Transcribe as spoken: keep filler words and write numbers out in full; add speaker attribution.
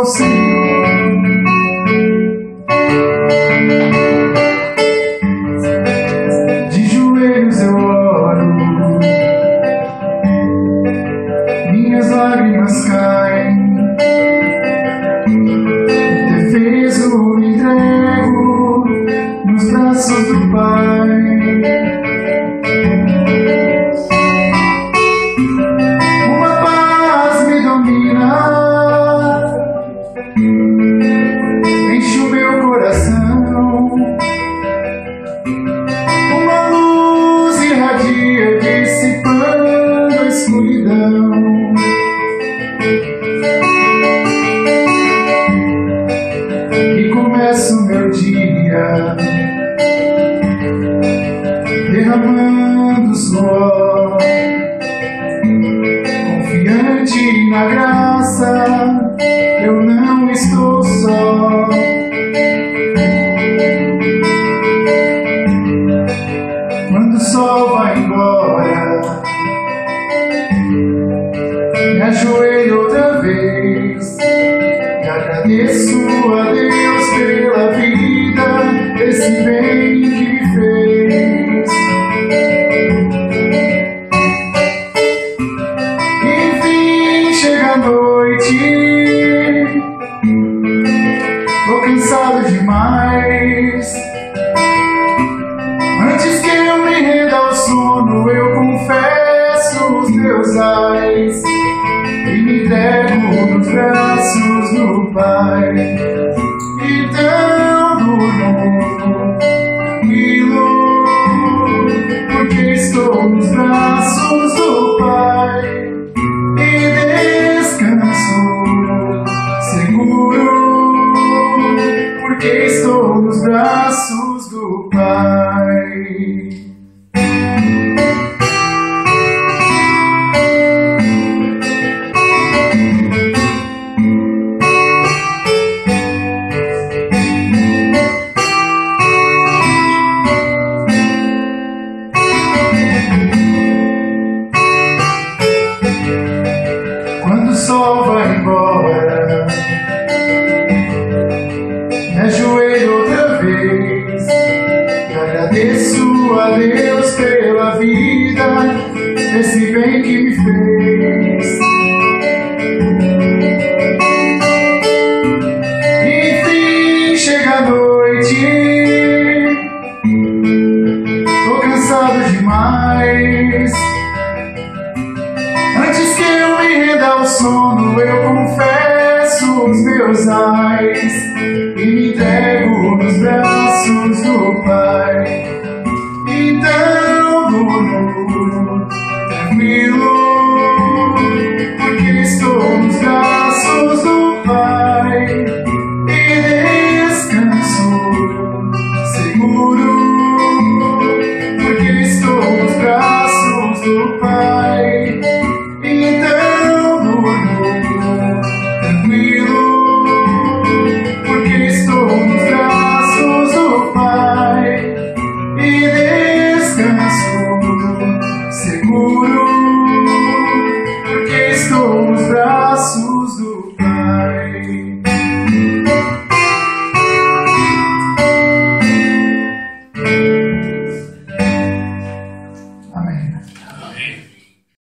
Speaker 1: ao Senhor. De joelhos eu oro, minhas lágrimas caem. Indefeso me entrego nos braços do Pai. Enche o meu coração, uma luz irradia, dissipando a escuridão. E começa o meu dia derramando suor, confiante na graça. Eu não estou só. Quando o sol vai embora, me ajoelho outra vez e agradeço a Deus pela vida, esse bem que me fez. Enfim chega a noite, tô cansado demais. Antes que eu me renda ao sono, eu confesso os meus ais e me entrego nos braços do Pai. Então durmo tranquilo, porque estou nos braços do Pai e descanso seguro, porque estou nos braços do Pai. Quando o sol vai embora, me ajoelho outra vez e agradeço a Deus pela vida, esse bem que me fez. Enfim chega a noite, tô cansado demais. Antes que eu me renda ao sono, eu confesso os meus ais e me entrego nos braços